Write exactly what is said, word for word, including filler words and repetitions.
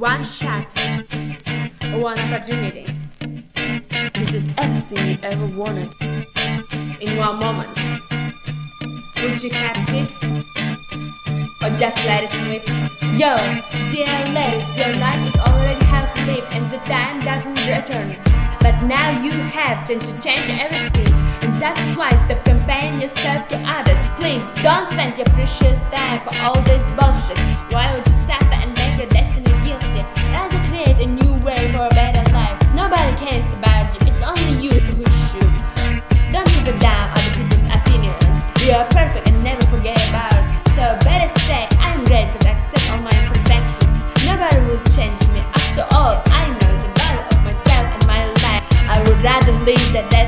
One shot, one opportunity. This is everything you ever wanted. In one moment. Would you catch it? Or just let it slip? Yo, dear ladies, your life is already half lived and the time doesn't return. But now you have chance to change everything, and that's why stop comparing yourself to others. Please don't spend your precious time for all this bullshit. Why would you suffer and make your destiny guilty? Rather create a new way for a better life. Nobody cares about you, it's only you who should. Don't give a damn other people's opinions. You are perfect and never forget about it. So better say I'm great cause I accept all my imperfections. Nobody will change me. After all, I know the value of myself and my life. I would rather live that